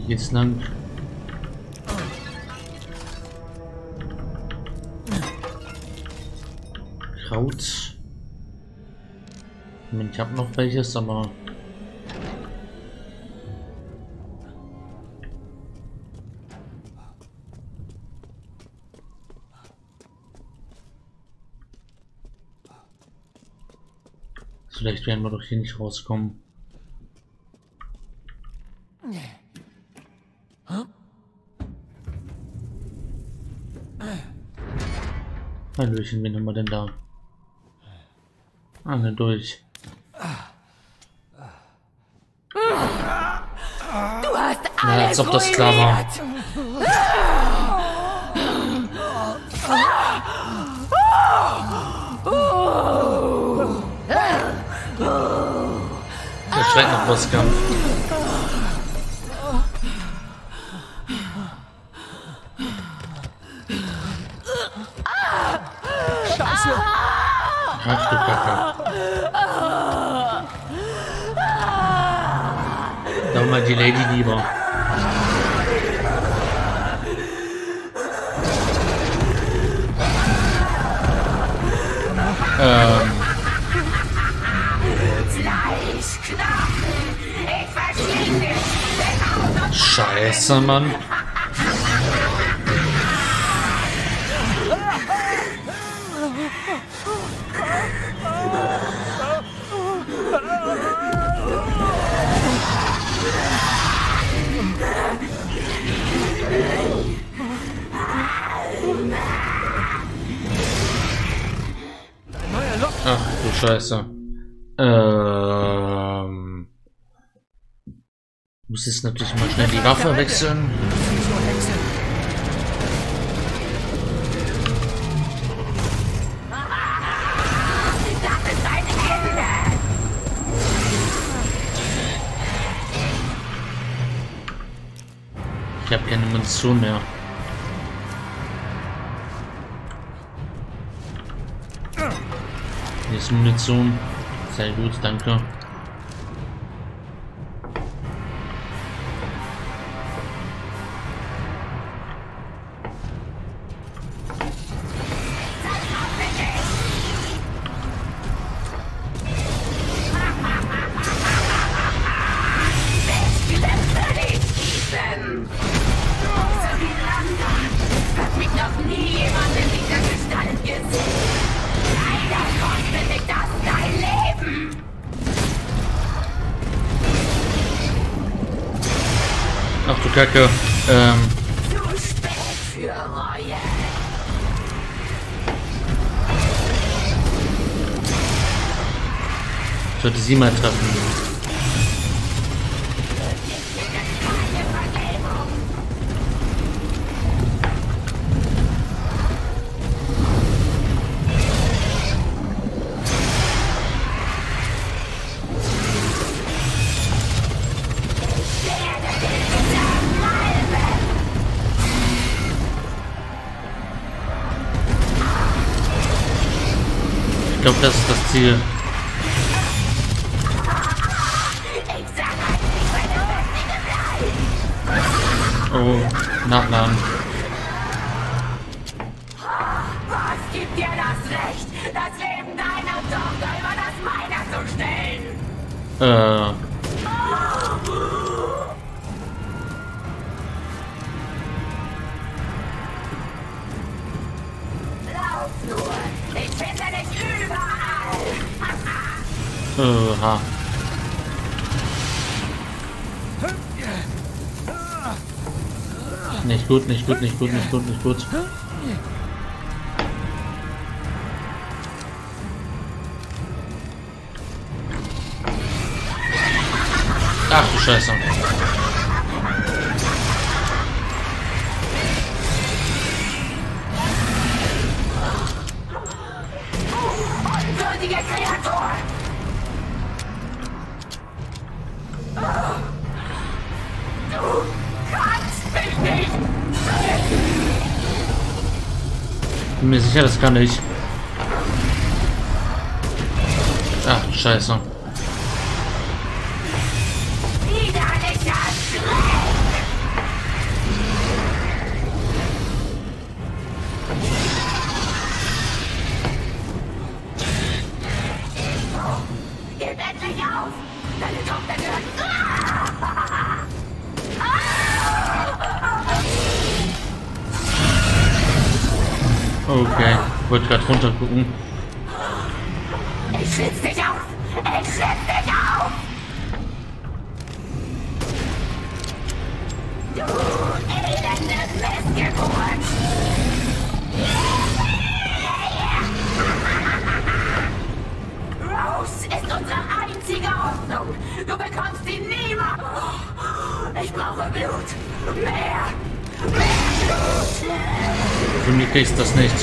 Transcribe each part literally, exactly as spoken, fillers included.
geht's lang? Kraut. Ich habe noch welches, aber vielleicht werden wir doch hier nicht rauskommen. Hallöchen, wen haben wir denn da? Alle durch. Du hast alles Na, als ob das klar war. Der schreit nach Bosskampf. Scheiße! Ach du Kacke. Da mal die Lady lieber. Ähm. Scheiße, Mann. Ach du Scheiße. Ähm. Muss jetzt natürlich mal schnell die Waffe wechseln. Ich habe keine Munition mehr. Hier ist Munition. Sehr gut, danke. Ach du Kacke. Ähm. Zu spät für Reue. Ich sollte sie mal treffen. Ich glaube, das ist das Ziel. Oh, nachladen. Was gibt dir das Recht, das Leben deiner Tochter über das meiner zu stellen? Äh. Lauf nur, ich finde dich überall. Äh, ha. Nicht gut, nicht gut, nicht gut, nicht gut, nicht gut. Ach du Scheiße. Unwürdige Kreatur! Du kannst mich nicht! Bin mir sicher, das kann ich. Ach du Scheiße. Widerlicher Schreck! Okay, ich wollte gerade runter gucken. Ich schlitz dich auf! Ich schlitz dich auf! Du elende Missgeburt! Rose ist unsere einzige Hoffnung! Du bekommst sie niemals! Ich brauche Blut! Mehr! Mehr Blut! Für mich kriegst das nicht.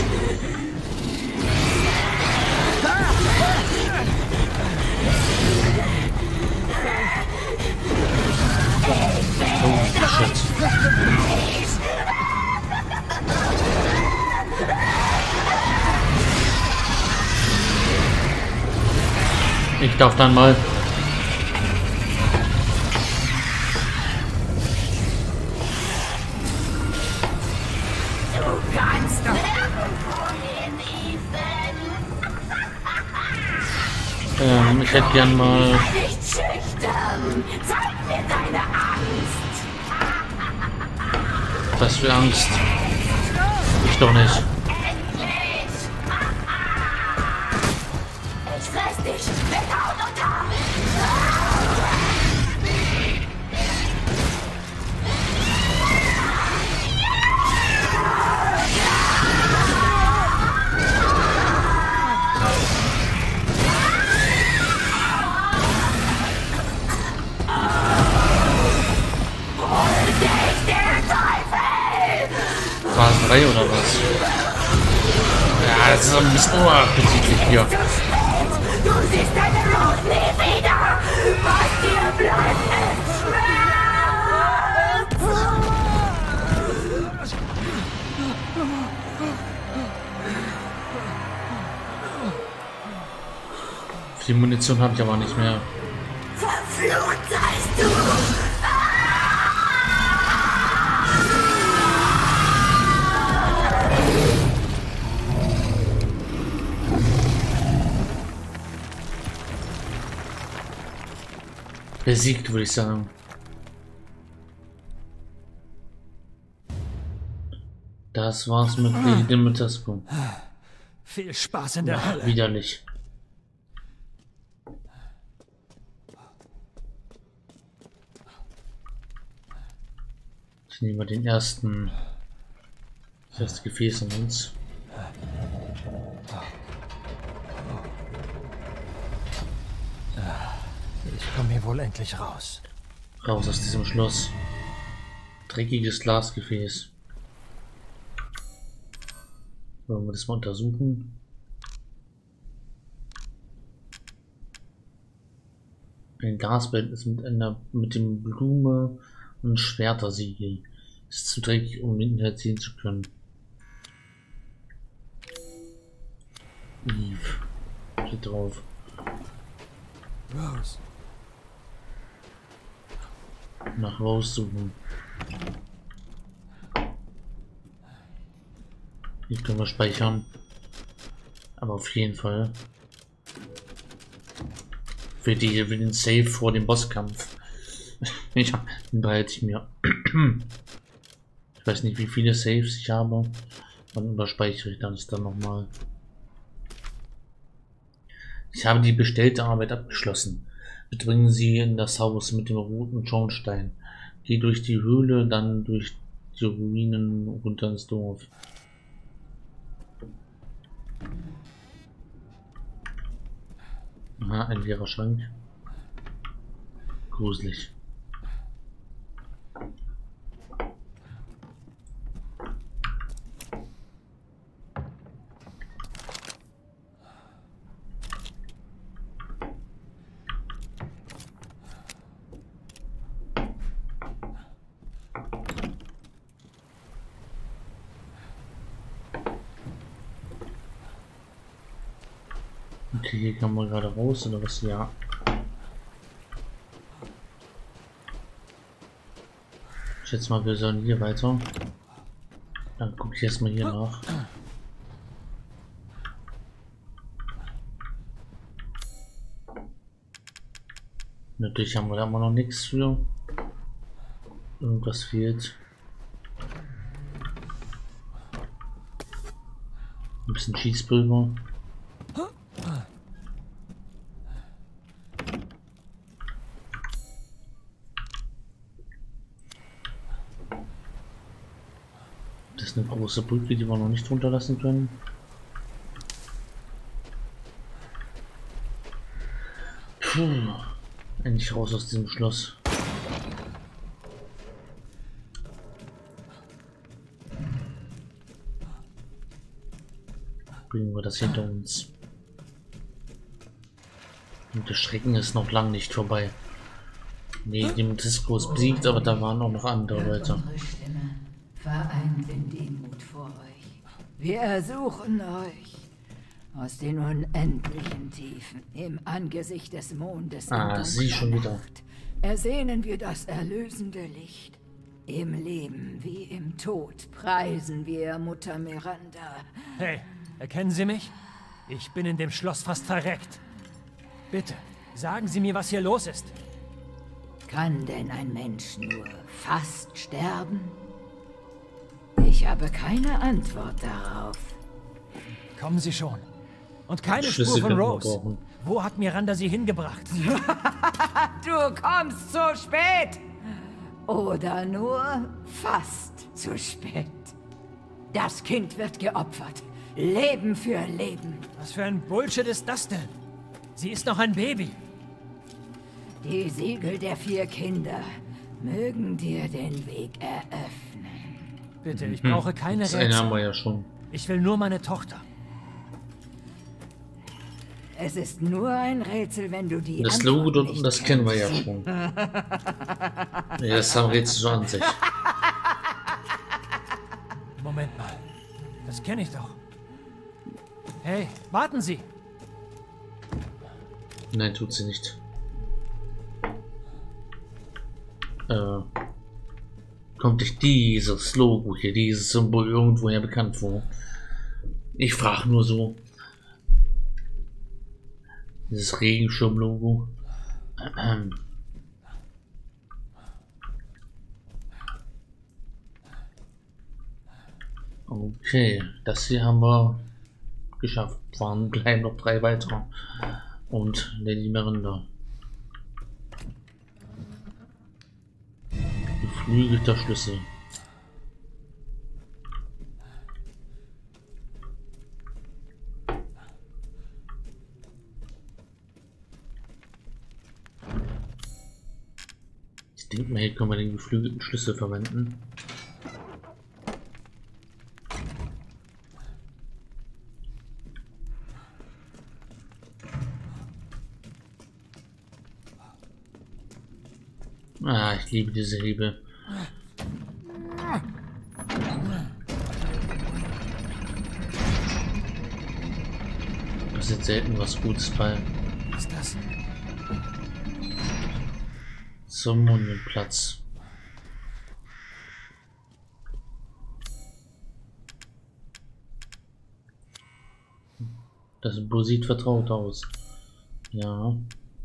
Oh, shit. Ich darf dann mal. Du kannst nirgendwo hin, Ethan! Ähm, ich hätte gern mal. Nicht schüchtern! Zeig mir deine Angst! Was für Angst. Ich doch nicht. Endlich! Ich fress dich mit Haut und Haar! Raserei oder was? Ja, das ist ein bisschen unappetitlich hier. Du siehst deine Rose nie wieder! Was dir bleibt, ist Schmerz! Viel Munition habe ich aber nicht mehr. Verflucht seist du! Besiegt, würde ich sagen. Das war's mit dem Mittagspunkt. Viel Spaß in der Hölle. Widerlich. Ich nehme den ersten. Das erste Gefäß in uns. Ich komme hier wohl endlich raus. Raus aus diesem Schloss. Dreckiges Glasgefäß. Wollen wir das mal untersuchen? Ein Gasbett ist mit einer mit dem Blume und Schwertersiegel. Ist zu dreckig, um hinterher ziehen zu können. Eve steht drauf. Rose. Nach Rose suchen. Hier können wir speichern. Aber auf jeden Fall. Für, die, für den Save vor dem Bosskampf. Ja, den behalte ich mir. Ich weiß nicht, wie viele Saves ich habe. Dann überspeichere ich das dann nochmal. Ich habe die bestellte Arbeit abgeschlossen. Bedringen Sie in das Haus mit dem roten Schornstein. Geh durch die Höhle, dann durch die Ruinen runter ins Dorf. Aha, ein leerer Schrank. Gruselig. Okay, hier kann man gerade raus oder was? Ja. Ich schätze mal, wir sollen hier weiter. Dann gucke ich erstmal hier nach. Natürlich haben wir da immer noch nichts für. Irgendwas fehlt. Ein bisschen Schießpulver. Das ist eine große Brücke, die wir noch nicht runterlassen können. Puh. Endlich raus aus diesem Schloss. Bringen wir das hinter uns. Und der Schrecken ist noch lang nicht vorbei. Nee, die Disco ist besiegt, aber da waren auch noch andere Leute. Stimme vereint in Demut vor euch. Wir ersuchen euch aus den unendlichen Tiefen im Angesicht des Mondes. Ah, sie schon wieder. Ersehnen wir das erlösende Licht. Im Leben wie im Tod preisen wir Mutter Miranda. Hey, erkennen Sie mich? Ich bin in dem Schloss fast verreckt. Bitte, sagen Sie mir, was hier los ist. Kann denn ein Mensch nur fast sterben? Ich habe keine Antwort darauf. Kommen Sie schon. Und keine Schlüssel Spur von können wir Rose. brauchen. Wo hat Miranda sie hingebracht? Du kommst zu spät! Oder nur fast zu spät. Das Kind wird geopfert. Leben für Leben. Was für ein Bullshit ist das denn? Sie ist noch ein Baby. Die Siegel der vier Kinder mögen dir den Weg eröffnen. Bitte, ich brauche keine Das eine haben Rätsel. wir ja schon. Ich will nur meine Tochter. Es ist nur ein Rätsel, wenn du die Das Antwort Logo dort, nicht das kennen wir ja kennst. schon. Ja, das haben Rätsel so an sich. Moment mal. Das kenne ich doch. Hey, warten Sie. Nein, tut sie nicht. Äh, kommt dich dieses Logo hier, dieses Symbol irgendwoher bekannt vor? Ich frage nur so. Dieses Regenschirm-Logo. Ähm. Okay, das hier haben wir geschafft. Waren bleiben noch drei weitere. Und Lady Miranda. Geflügelter Schlüssel. Ich denke mal, hier können wir den geflügelten Schlüssel verwenden. Ah, ich liebe diese Hebel. Das ist selten was Gutes bei. Was ist das? Zum Mundenplatz. Das Symbol sieht vertraut aus. Ja.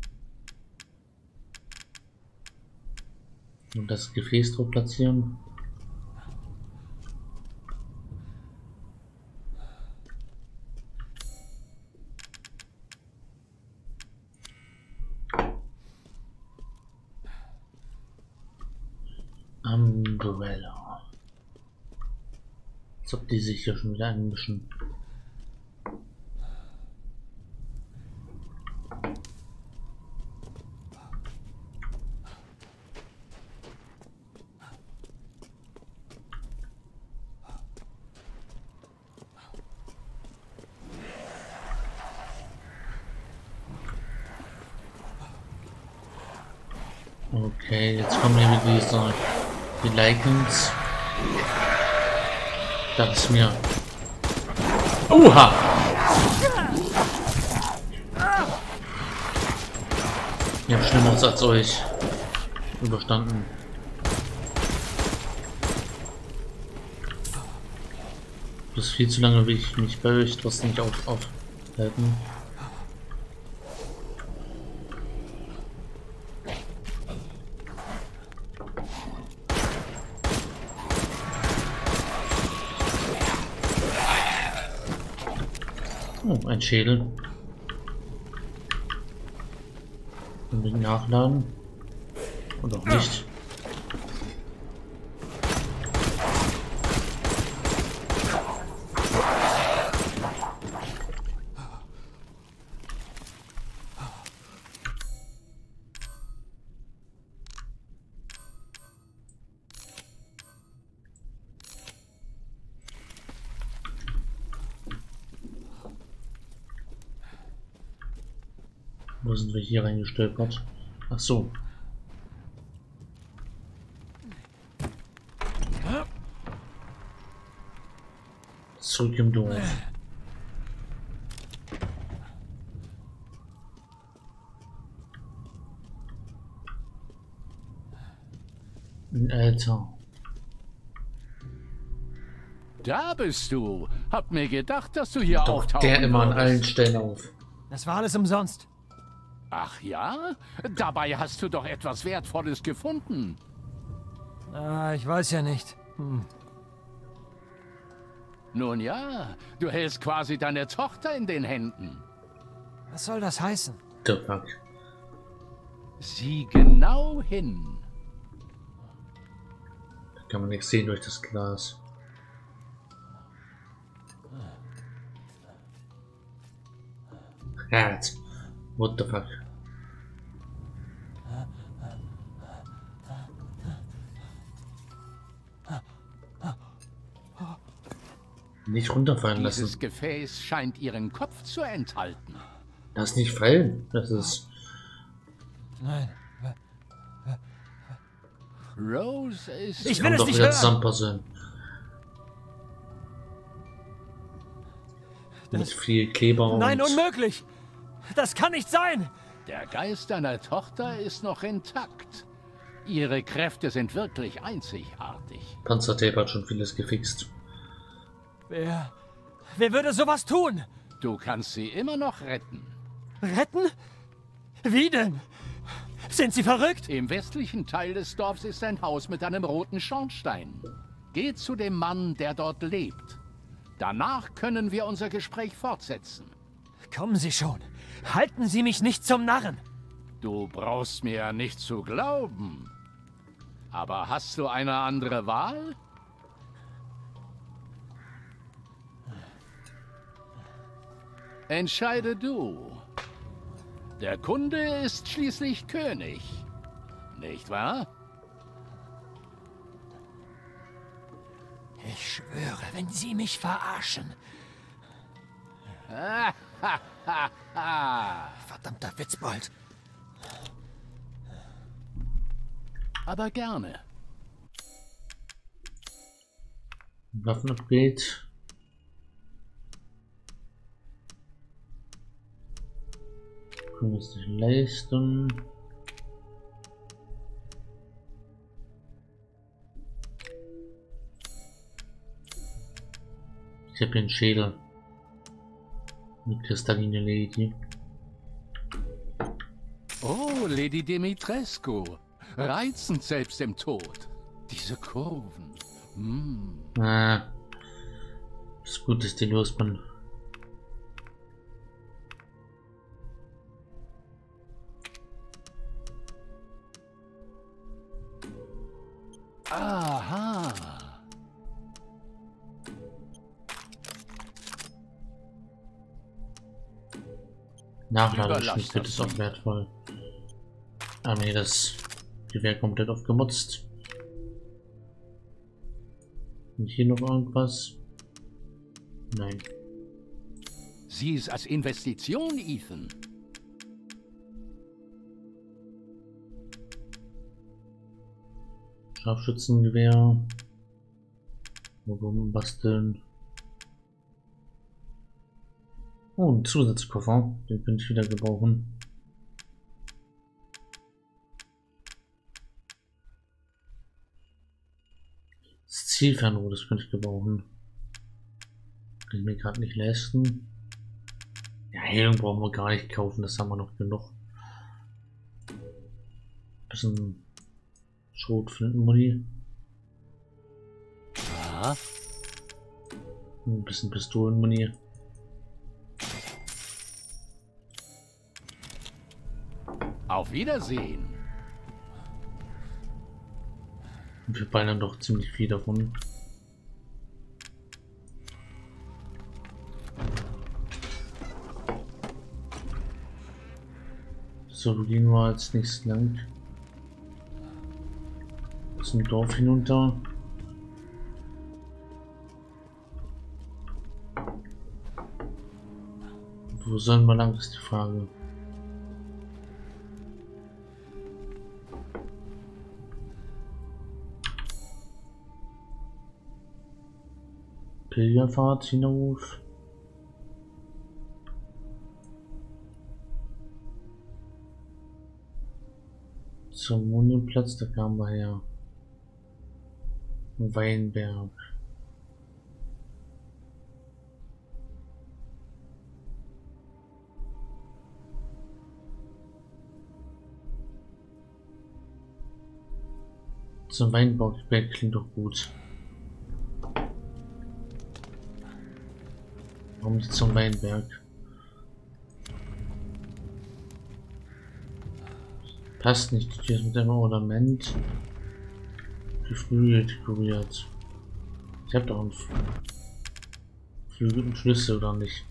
Und das Gefäß drauf platzieren. Umbrella. Als ob die sich hier schon wieder einmischen. Okay, jetzt kommen hier wieder diese die Lycans. Das ist mir. Oha! Ich habe Schlimmeres als euch überstanden. Das ist viel zu lange, will ich mich bei euch trotzdem nicht auf, aufhalten. Oh, ein Schädel. Unbedingt nachladen. Und auch nicht. Wo sind wir hier reingestolpert? Ach so. Zurück im Dorf. Ein Alter. Da bist du. Hab mir gedacht, dass du hier Doch auftauchen der immer an würdest. allen Stellen auf. Das war alles umsonst. Ach ja? Dabei hast du doch etwas Wertvolles gefunden. Ah, ich weiß ja nicht. Hm. Nun ja, du hältst quasi deine Tochter in den Händen. Was soll das heißen? The fuck. Sieh genau hin. Da kann man nichts sehen durch das Glas. Herz. What the fuck? Nicht runterfallen lassen. Dieses Gefäß scheint ihren Kopf zu enthalten. Lass nicht fallen. Das ist. Nein. Rose ist... Ich will Kann es doch nicht wieder hören. zusammenpassen. Mit viel Kleber Nein, und unmöglich. Das kann nicht sein. Der Geist deiner Tochter ist noch intakt. Ihre Kräfte sind wirklich einzigartig. Panzertape hat schon vieles gefixt. Wer... Wer würde sowas tun? Du kannst sie immer noch retten. Retten? Wie denn? Sind Sie verrückt? Im westlichen Teil des Dorfs ist ein Haus mit einem roten Schornstein. Geh zu dem Mann, der dort lebt. Danach können wir unser Gespräch fortsetzen. Kommen Sie schon. Halten Sie mich nicht zum Narren. Du brauchst mir ja nicht zu glauben. Aber hast du eine andere Wahl? Entscheide du. Der Kunde ist schließlich König. Nicht wahr? Ich schwöre, wenn Sie mich verarschen. Verdammter Witzbold. Aber gerne. Waffenupgrade. Können wir es nicht leisten. Ich habe hier einen Schädel. Mit Kristalline Lady. Oh, Lady Dimitrescu. Reizend selbst im Tod. Diese Kurven. Hm. Ah. Ist gut, dass die los bin. Aha. Nachladeschnitt ist auch wertvoll. Ah nee, das Gewehr komplett aufgemutzt. Und hier noch irgendwas? Nein. Sieh es als Investition, Ethan. Scharfschützengewehr. Warum basteln? Oh, ein Zusatzkoffer. Den könnte ich wieder gebrauchen. Das Zielfernrohr, das könnte ich gebrauchen. Kann ich mir gerade nicht leisten. Ja, Heilung brauchen wir gar nicht kaufen, das haben wir noch genug. Bisschen Schrotflintenmuni. Ja. Ein bisschen Pistolenmuni. Auf Wiedersehen. Wir ballern doch ziemlich viel davon. So, wo gehen wir als nächstes lang? Zum Dorf hinunter. Wo sollen wir lang, ist die Frage. Pilgerfahrt hinauf. Zum Mondplatz, da kamen wir her. Weinberg. Zum Weinberg klingt doch gut. Warum nicht zum Weinberg? Passt nicht, die Tür ist mit einem Ornament Geflügel dekoriert. Ich hab doch einen Flügel und Schlüssel, oder nicht?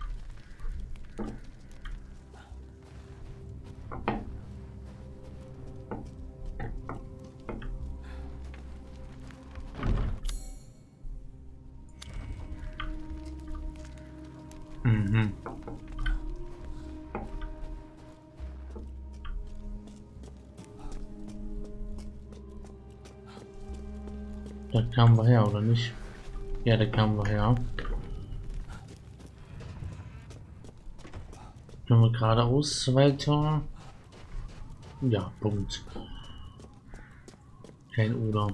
Mhm. Da kamen wir her, oder nicht? Ja, da kamen wir her. Können wir geradeaus weiter? Ja, Punkt. Kein Oder.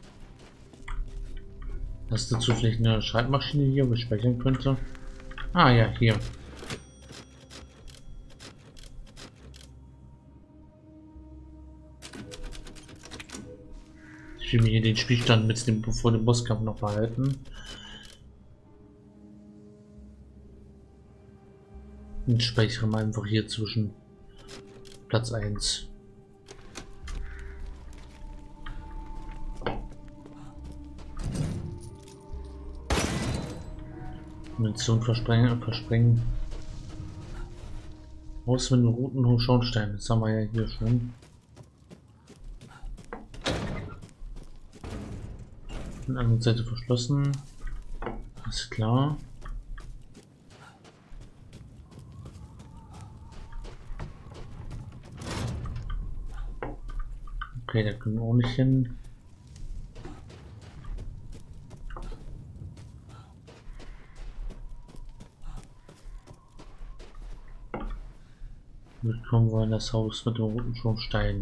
Hast du zufällig eine Schreibmaschine hier, wo ich speichern könnte? Ah ja, hier. Ich will mir hier den Spielstand mit dem vor dem Bosskampf noch behalten. Und speichere mal einfach hier zwischen Platz eins. Munition versprengen, versprengen. Aus mit dem roten Schornstein. Das haben wir ja hier schon. An der anderen Seite verschlossen. Ist klar. Okay, da können wir auch nicht hin. Jetzt kommen wir in das Haus mit dem roten Schornstein.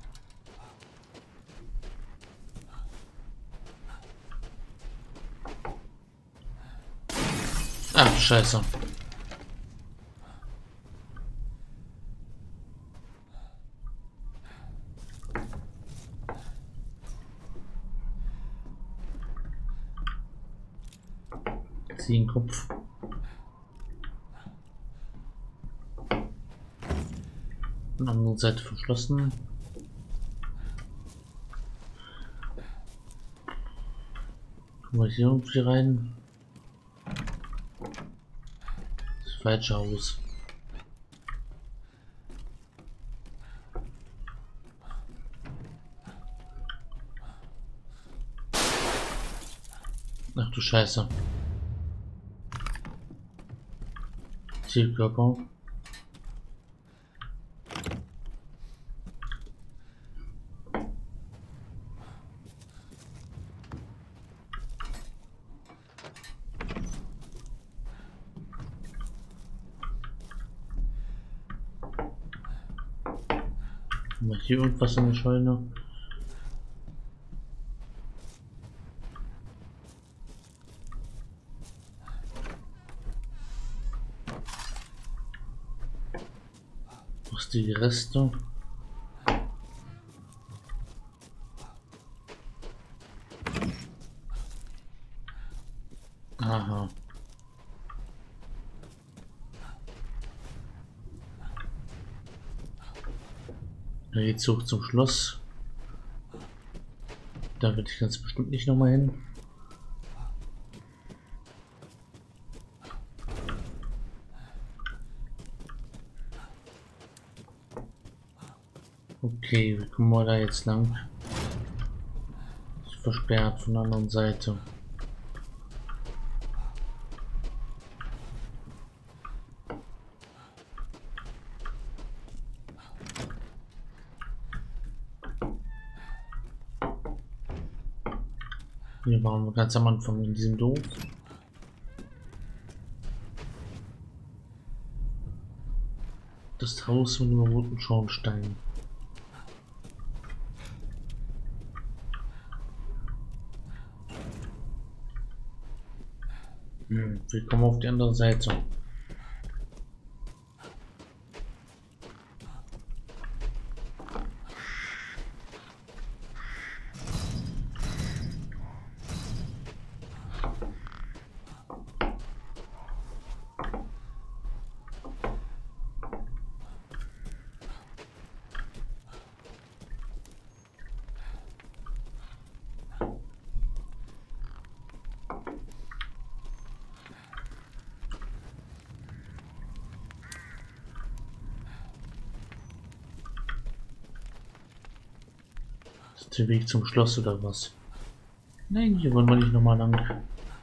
Ach, scheiße. Zieh den Kopf. An der anderen Seite verschlossen. Kommen wir hier irgendwie rein? Das falsche Haus. Ach du Scheiße. Zielkörper. Mal hier irgendwas in der Scheune. Was die Reste? Aha. Da geht's hoch zum Schloss. Da würde ich ganz bestimmt nicht nochmal hin. Okay, wie kommen wir da jetzt lang? Ist versperrt von der anderen Seite. Hier waren wir ganz am Anfang in diesem Dorf. Das Haus mit dem roten Schornstein. Hm, wir kommen auf die andere Seite. Der Weg zum Schloss oder was? Nein, hier wollen wir nicht nochmal lang.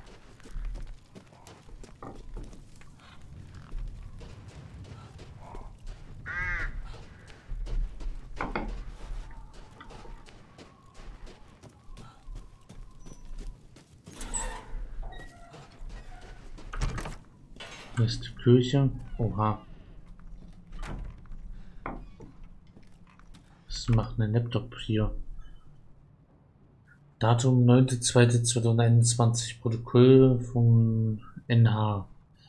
Hier ist die Kirche. Oha. Was macht ein Laptop hier? Datum neunter zweiter zweitausendeinundzwanzig, Protokoll von N H.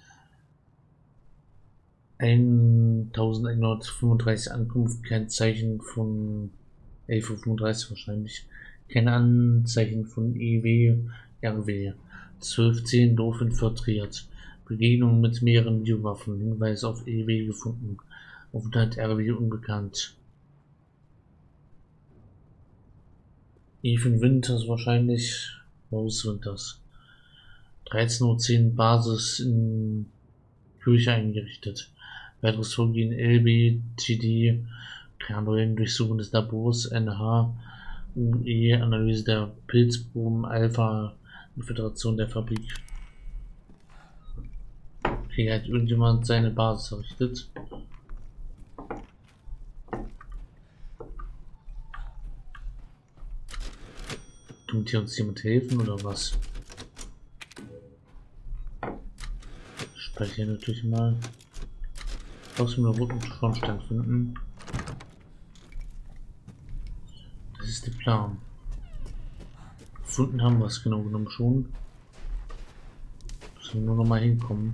elfhundertfünfunddreißig Ankunft, kein Zeichen von elf Uhr fünfunddreißig wahrscheinlich. Keine Anzeichen von E W, R W. zwölf zehn Dorf infiltriert. Begegnung mit mehreren Biowaffen. Hinweis auf E W gefunden. Aufenthalt R W unbekannt. Even Winters wahrscheinlich. Rose Winters. dreizehn Uhr zehn Basis in Kirche eingerichtet. Weiteres Vorgehen L B T D. Kernneuen Durchsuchung des Labors N H. U E Analyse der Pilzproben Alpha. Infiltration der Fabrik. Okay, hat irgendjemand seine Basis errichtet. Kommt hier uns jemand helfen oder was? Speichern natürlich mal. Aus dem roten Schornstein finden. Das ist der Plan. Gefunden haben wir es genau genommen schon. Müssen wir nur noch mal hinkommen.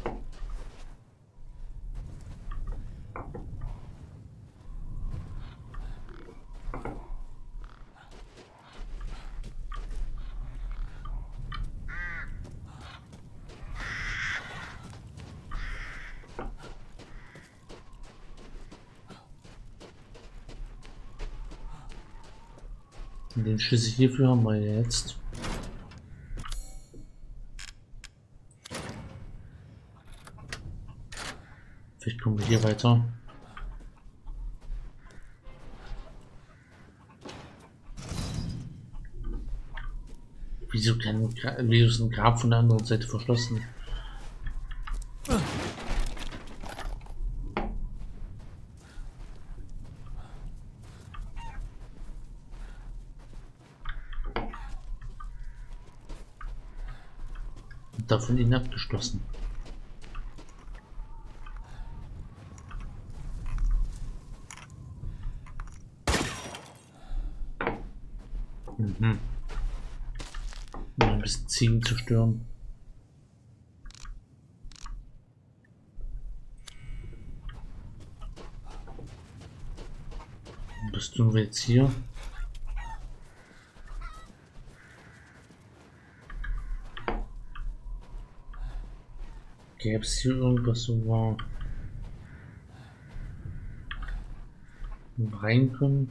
Den Schlüssel hierfür haben wir jetzt. Vielleicht kommen wir hier weiter. Wieso kann wieso ist ein Grab von der anderen Seite verschlossen? Davon ihn abgeschlossen. Mhm. Mal ein bisschen Ziegen zu stören. Was tun wir jetzt hier? Gäbe es hier irgendwas so war? rein können.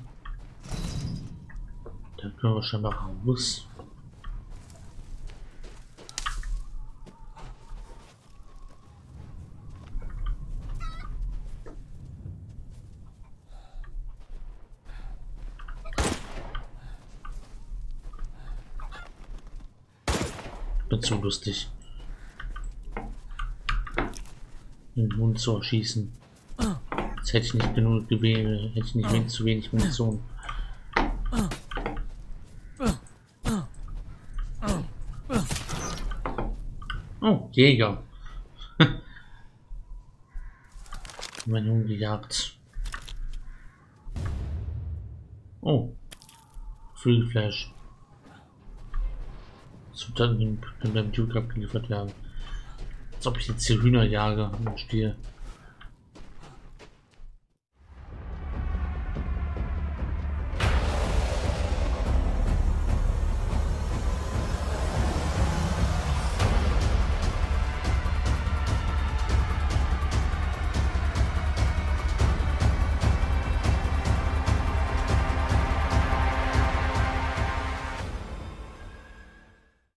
Da können wir scheinbar raus. Bin zu lustig. Den Mund zu erschießen. Jetzt hätte ich nicht genug Gewebe, hätte ich nicht wenig, zu wenig Munition. Oh, Jäger. Mein Hund gejagt. Oh, Flügelfleisch. Zutaten können beim Duke abgeliefert werden. Als ob ich jetzt hier Hühner jage und stehe.